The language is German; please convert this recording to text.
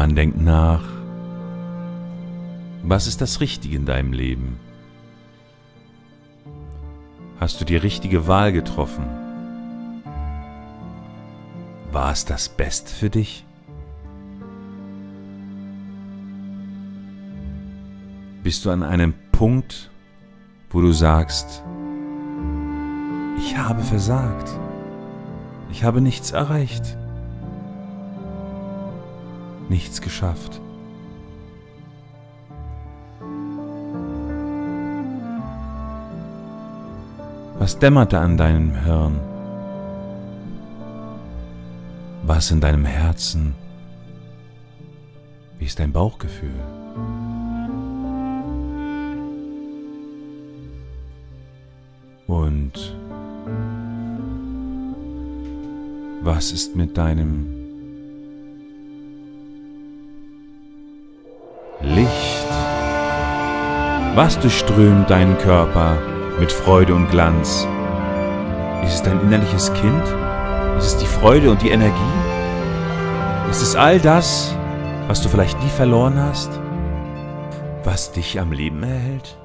Man denkt nach, was ist das Richtige in deinem Leben? Hast du die richtige Wahl getroffen? War es das Beste für dich? Bist du an einem Punkt, wo du sagst, ich habe versagt, ich habe nichts erreicht, nichts geschafft? Was dämmerte an deinem Hirn? Was in deinem Herzen? Wie ist dein Bauchgefühl? Und was ist mit deinem Licht? Was durchströmt deinen Körper mit Freude und Glanz? Ist es dein innerliches Kind? Ist es die Freude und die Energie? Ist es all das, was du vielleicht nie verloren hast, was dich am Leben erhält?